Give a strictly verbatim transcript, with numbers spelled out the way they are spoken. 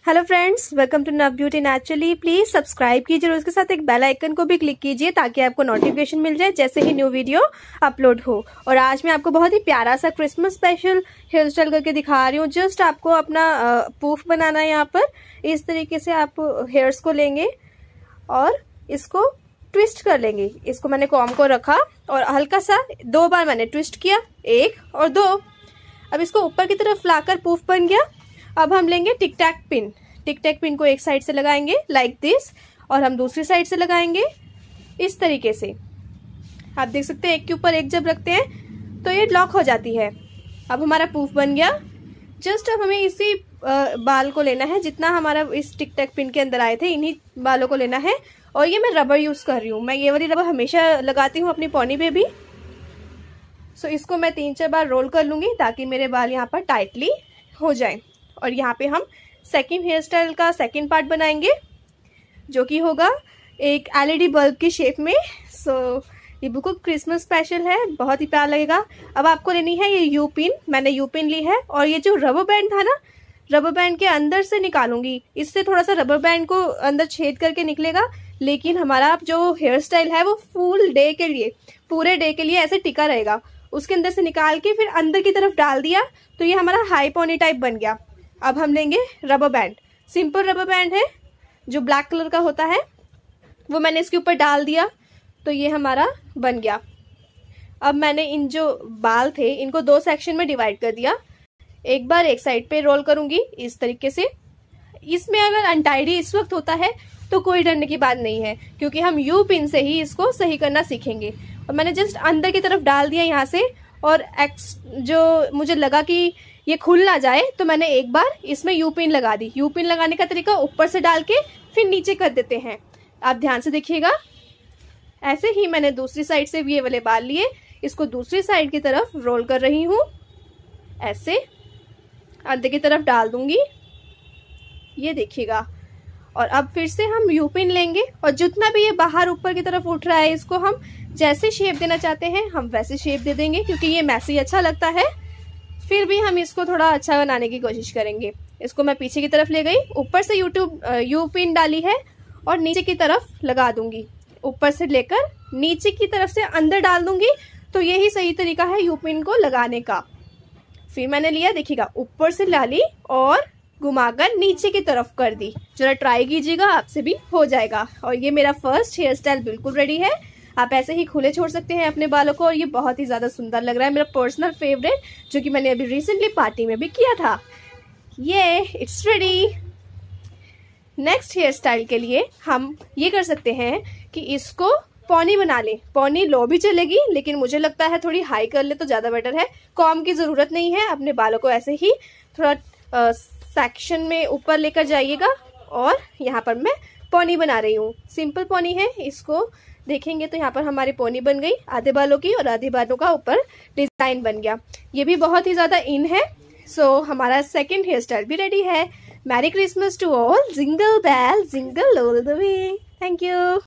Hello friends, welcome to Nav beauty naturally. Please subscribe कीजिए और उसके साथ एक बेल आइकन को भी क्लिक कीजिए ताकि आपको नोटिफिकेशन मिल जाए जैसे ही न्यू वीडियो अपलोड हो। और आज मैं आपको बहुत ही प्यारा सा क्रिसमस स्पेशल हेयर स्टाइल करके दिखा रही हूँ। जस्ट आपको अपना पूफ बनाना है। यहाँ पर इस तरीके से आप हेयर्स को लेंगे और इसको ट्विस्ट कर लेंगे। इसको मैंने कॉम को रखा और हल्का सा दो बार मैंने ट्विस्ट किया, एक और दो। अब इसको ऊपर की तरफ लाकर पूफ बन गया। अब हम लेंगे टिक टैक पिन। टिक टैक पिन को एक साइड से लगाएंगे लाइक दिस और हम दूसरी साइड से लगाएंगे इस तरीके से। आप देख सकते हैं एक के ऊपर एक जब रखते हैं तो ये लॉक हो जाती है। अब हमारा पूफ बन गया। जस्ट अब हमें इसी बाल को लेना है जितना हमारा इस टिक टैक पिन के अंदर आए थे, इन्हीं बालों को लेना है। और ये मैं रबर यूज कर रही हूँ। मैं ये वाली रबर हमेशा लगाती हूँ अपनी पॉनी पे भी। सो इसको मैं तीन चार बार रोल कर लूंगी ताकि मेरे बाल यहाँ पर टाइटली हो जाए। और यहाँ पे हम सेकंड हेयर स्टाइल का सेकंड पार्ट बनाएंगे जो कि होगा एक एलईडी बल्ब की शेप में। सो so, ये बिल्कुल क्रिसमस स्पेशल है, बहुत ही प्यारा लगेगा। अब आपको लेनी है ये यू पिन। मैंने यू पिन ली है और ये जो रबर बैंड था ना, रबर बैंड के अंदर से निकालूंगी। इससे थोड़ा सा रबर बैंड को अंदर छेद करके निकलेगा, लेकिन हमारा जो हेयर स्टाइल है वो फुल डे के लिए, पूरे डे के लिए ऐसे टिका रहेगा। उसके अंदर से निकाल के फिर अंदर की तरफ डाल दिया तो ये हमारा हाई पोनी टाइप बन गया। अब हम लेंगे rubber band. Simple rubber band है जो ब्लैक कलर का होता है, वो मैंने इसके ऊपर डाल दिया तो ये हमारा बन गया। अब मैंने इन जो बाल थे इनको दो सेक्शन में डिवाइड कर दिया। एक बार एक साइड पे रोल करूंगी इस तरीके से। इसमें अगर अनटाइडी इस वक्त होता है तो कोई डरने की बात नहीं है, क्योंकि हम यू पिन से ही इसको सही करना सीखेंगे। और मैंने जस्ट अंदर की तरफ डाल दिया यहाँ से, और एक्स जो मुझे लगा कि ये खुल ना जाए तो मैंने एक बार इसमें यू पिन लगा दी। यू पिन लगाने का तरीका ऊपर से डाल के फिर नीचे कर देते हैं। आप ध्यान से देखिएगा। ऐसे ही मैंने दूसरी साइड से भी ये वाले बाल लिए, इसको दूसरी साइड की तरफ रोल कर रही हूँ। ऐसे अंदर की तरफ डाल दूंगी, ये देखिएगा। और अब फिर से हम यू पिन लेंगे और जितना भी ये बाहर ऊपर की तरफ उठ रहा है इसको हम जैसे शेप देना चाहते हैं हम वैसे शेप दे देंगे, क्योंकि ये मैसी अच्छा लगता है। फिर भी हम इसको थोड़ा अच्छा बनाने की कोशिश करेंगे। इसको मैं पीछे की तरफ ले गई, ऊपर से यूट्यूब यू पिन डाली है और नीचे की तरफ लगा दूंगी। ऊपर से लेकर नीचे की तरफ से अंदर डाल दूंगी, तो यही सही तरीका है यू पिन को लगाने का। फिर मैंने लिया, देखिएगा, ऊपर से डाली और घुमाकर नीचे की तरफ कर दी। जरा ट्राई कीजिएगा, आपसे भी हो जाएगा। और ये मेरा फर्स्ट हेयर स्टाइल बिल्कुल रेडी है। आप ऐसे ही खुले छोड़ सकते हैं अपने बालों को और ये बहुत ही ज्यादा सुंदर लग रहा है। मेरा पर्सनल फेवरेट जो कि मैंने अभी रिसेंटली पार्टी में भी किया था। ये it's ready. Next hair style के लिए हम ये कर सकते हैं कि इसको पॉनी बना लें। पॉनी लो भी चलेगी, लेकिन मुझे लगता है थोड़ी हाई कर ले तो ज्यादा बेटर है। कॉम की जरूरत नहीं है। अपने बालों को ऐसे ही थोड़ा आ, सेक्शन में ऊपर लेकर जाइएगा। और यहाँ पर मैं पॉनी बना रही हूँ। सिंपल पॉनी है। इसको देखेंगे तो यहाँ पर हमारी पोनी बन गई आधे बालों की और आधे बालों का ऊपर डिजाइन बन गया। ये भी बहुत ही ज्यादा इन है। सो so, हमारा सेकंड हेयर स्टाइल भी रेडी है। Merry Christmas to all. Jingle bell jingle all the way. Thank you.